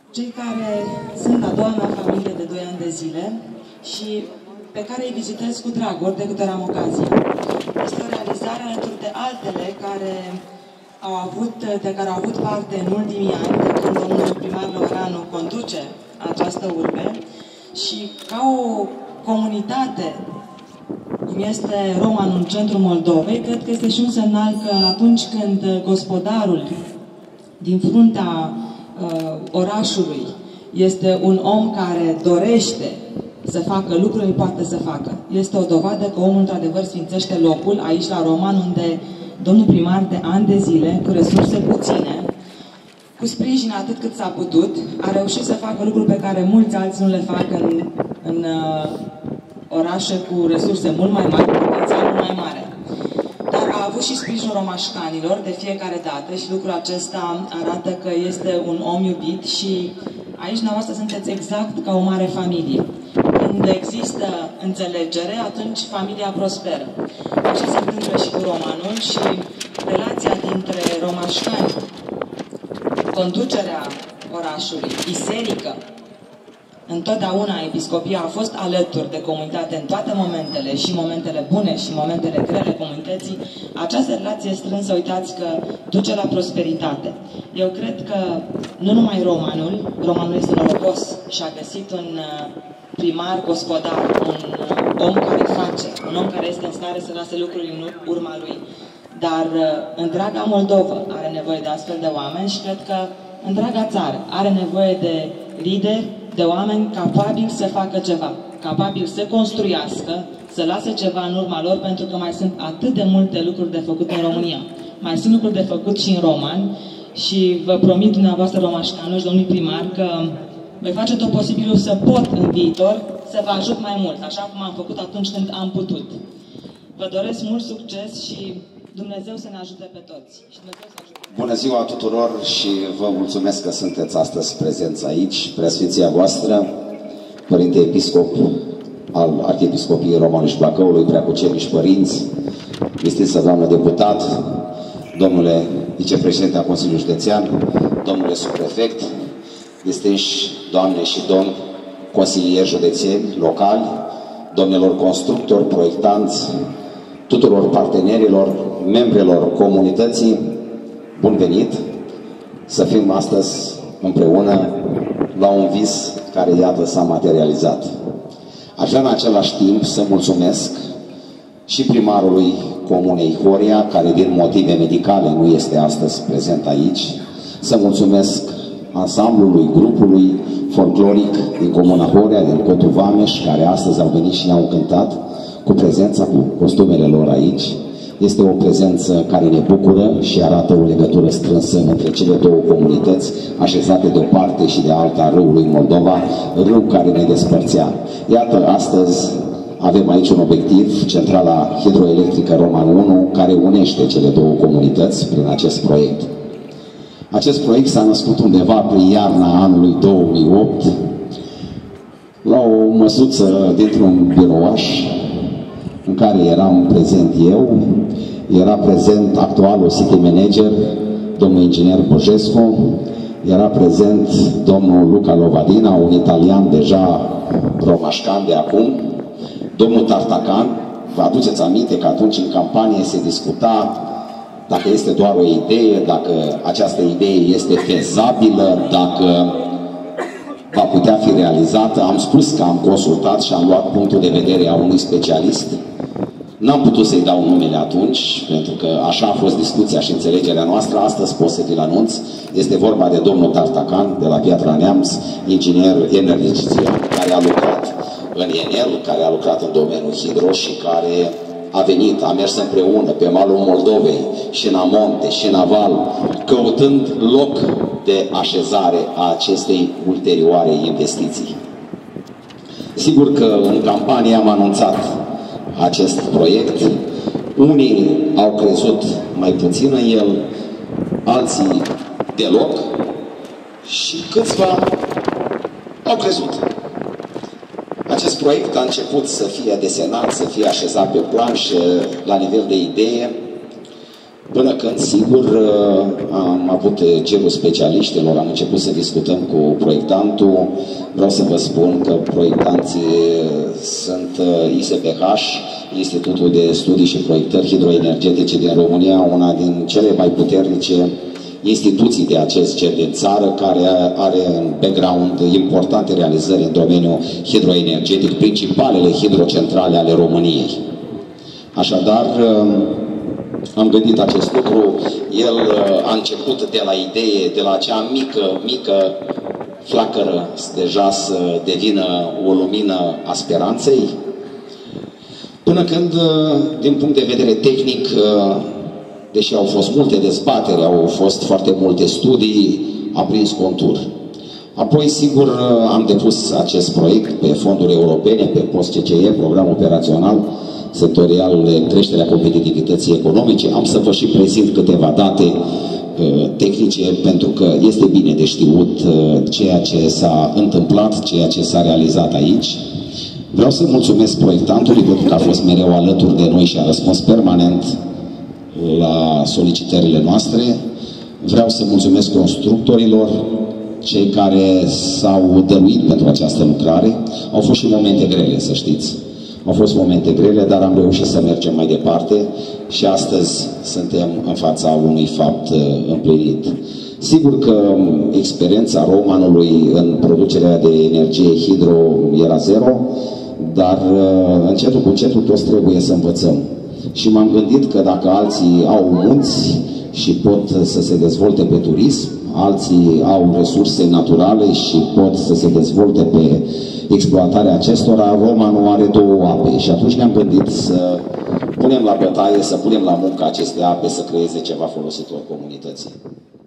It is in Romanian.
Cei care sunt a doua mea familie de 2 ani de zile și pe care îi vizitez cu drag ori de câte ori am ocazia. Este o realizare alături de altele de care au avut parte în ultimii ani, de când domnul primar Lovranu conduce această urbe, și ca o comunitate cum este Roman în centrul Moldovei, cred că este și un semnal că atunci când gospodarul din fruntea orașului este un om care dorește să facă lucruri, poate să facă. Este o dovadă că omul într-adevăr sfințește locul, aici la Roman, unde domnul primar de ani de zile, cu resurse puține, cu sprijin atât cât s-a putut, a reușit să facă lucruri pe care mulți alții nu le fac în orașe cu resurse mult mai mari, cu potențial mult mai mare. Dar a avut și sprijinul romașcanilor de fiecare dată și lucrul acesta arată că este un om iubit și aici dumneavoastră sunteți exact ca o mare familie. Când există înțelegere, atunci familia prosperă. Așa se întâmplă și cu Romanul și relația dintre romașcani, conducerea orașului, biserică, întotdeauna episcopia a fost alături de comunitate în toate momentele, și momentele bune și momentele grele comunității. Această relație strânsă, uitați că duce la prosperitate. Eu cred că nu numai Romanul este norocos și a găsit un primar gospodar, un om care face, un om care este în stare să lase lucruri în urma lui. Dar întreaga Moldovă are nevoie de astfel de oameni și cred că întreaga țară are nevoie de lideri, de oameni capabili să facă ceva, capabili să construiască, să lase ceva în urma lor, pentru că mai sunt atât de multe lucruri de făcut în România. Mai sunt lucruri de făcut și în Roman și vă promit dumneavoastră romașcanoși, domnului primar, că voi face tot posibilul să pot în viitor să vă ajut mai mult, așa cum am făcut atunci când am putut. Vă doresc mult succes și Dumnezeu să ne ajute pe toți. Bună ziua tuturor și vă mulțumesc că sunteți astăzi prezenți aici, preasfinția voastră, Părinte Episcop al Arhiepiscopiei Romanului și Bacăului, preacuceniși părinți, distință doamnă deputat, domnule vicepreședinte al Consiliului Județean, domnule subprefect, distinși doamne și domni consilieri județeni locali, domnilor constructori, proiectanți, tuturor partenerilor, membrelor comunității, bun venit! Să fim astăzi împreună la un vis care, iată, s-a materializat. Aș vrea în același timp să mulțumesc și primarului Comunei Horia, care din motive medicale nu este astăzi prezent aici, să mulțumesc ansamblului, grupului folcloric din Comuna Horia, din Cotul Vameș, care astăzi au venit și ne-au cântat cu prezența, cu costumele lor aici. Este o prezență care ne bucură și arată o legătură strânsă între cele două comunități, așezate de o parte și de alta a râului Moldova, râu care ne despărțea. Iată, astăzi avem aici un obiectiv, centrala hidroelectrică Roman 1, care unește cele două comunități prin acest proiect. Acest proiect s-a născut undeva prin iarna anului 2008, la o măsuță dintr-un birouaș, în care eram prezent eu, era prezent actualul city manager, domnul inginer Bojescu, era prezent domnul Luca Lovadina, un italian deja romașcan de acum, domnul Tartacan. Vă aduceți aminte că atunci în campanie se discuta dacă este doar o idee, dacă această idee este fezabilă, dacă va putea fi realizată. Am spus că am consultat și am luat punctul de vedere a unui specialist. N-am putut să-i dau numele atunci, pentru că așa a fost discuția și înțelegerea noastră. Astăzi pot să vi-l anunț. Este vorba de domnul Tartacan, de la Piatra Neamț, inginer energetician, care a lucrat în Enel, care a lucrat în domeniul hidro și care a venit, a mers împreună pe malul Moldovei și în amonte și în aval, căutând loc de așezare a acestei ulterioare investiții. Sigur că în campanie am anunțat acest proiect. Unii au crezut mai puțin în el, alții deloc și câțiva au crezut. Acest proiect a început să fie desenat, să fie așezat pe planșă la nivel de idee Până când, sigur, am avut cerul specialiștilor, am început să discutăm cu proiectantul. Vreau să vă spun că proiectanții sunt ISPH, Institutul de Studii și Proiectări Hidroenergetice din România, una din cele mai puternice instituții de acest gen din țară, care are în background importante realizări în domeniul hidroenergetic, principalele hidrocentrale ale României. Așadar, am gândit acest lucru. El a început de la idee, de la acea mică flacără, deja să devină o lumină a speranței, până când, din punct de vedere tehnic, deși au fost multe dezbateri, au fost foarte multe studii, a prins contur. Apoi, sigur, am depus acest proiect pe fonduri europene, pe post-CCE, program operațional sectorial de creșterea competitivității economice. Am să vă și prezint câteva date tehnice, pentru că este bine de știut ceea ce s-a întâmplat, ceea ce s-a realizat aici. Vreau să mulțumesc proiectantului pentru că a fost mereu alături de noi și a răspuns permanent la solicitările noastre. Vreau să mulțumesc constructorilor, cei care s-au dăruit pentru această lucrare. Au fost și momente grele, să știți. Au fost momente grele, dar am reușit să mergem mai departe și astăzi suntem în fața unui fapt împlinit. Sigur că experiența Romanului în producerea de energie hidro era zero, dar încetul cu încetul toți trebuie să învățăm. Și m-am gândit că dacă alții au munți și pot să se dezvolte pe turism, alții au resurse naturale și pot să se dezvolte pe exploatarea acestora, Roma nu are două ape. Și atunci ne-am gândit să punem la bătaie, să punem la muncă aceste ape, să creeze ceva folositor comunității.